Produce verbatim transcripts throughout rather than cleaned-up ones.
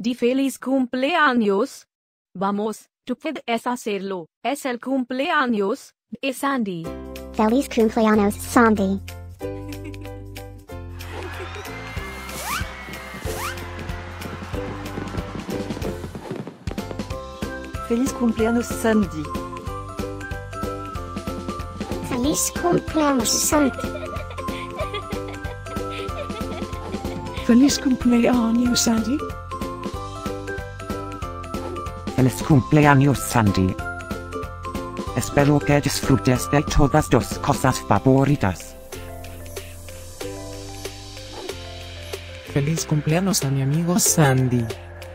di feliz cumpleaños. Vamos, tú puedes hacerlo. Es el cumpleaños de Sandy. Feliz Cumpleaños Sandy. Feliz Cumpleaños Sandy. Feliz Cumpleaños Sandy. Feliz Cumpleaños Sandy. Feliz Cumpleaños Sandy. Espero que disfrutes de todas tus cosas favoritas. Feliz cumpleaños a mi amigo Sandy.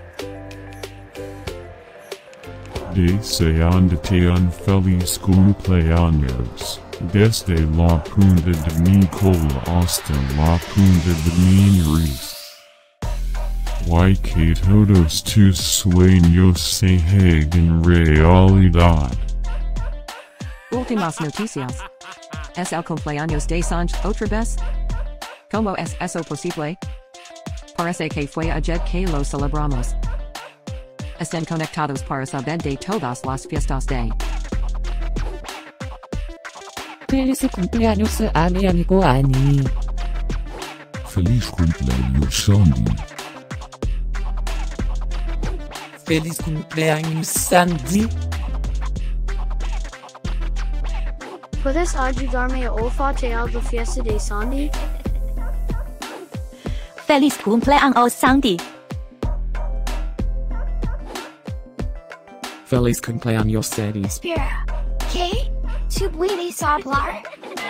Deseándote un feliz cumpleaños, desde la punta de mi cola hasta la punta de mi nariz. Y que todos tus sueños se hagan realidad. Últimas noticias. Es el cumpleaños de Sandy. Otras. ¿Cómo es eso posible? Parece que fue ayer que lo celebramos. Estén conectados para saber de todas las fiestas de. Feliz cumpleaños a mi amigo Annie. Feliz cumpleaños Sandy. Feliz cumpleaños Sandy. ¿Puedes ayudarme a olfatear la fiesta de Sandy? Feliz cumpleaños Sandy. Feliz cumpleaños Sandy. Espera, ¿qué? ¿Tú puedes hablar?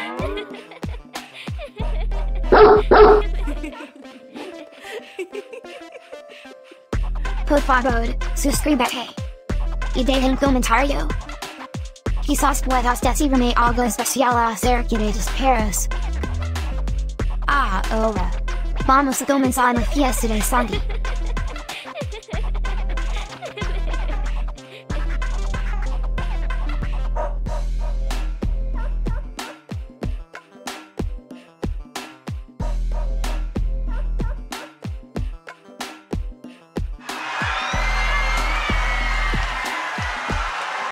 Por favor, suscríbete. Y deja un comentario. Quizás puedas decirme algo especial acerca de los perros. Ahora, vamos a comenzar la fiesta de Sandy.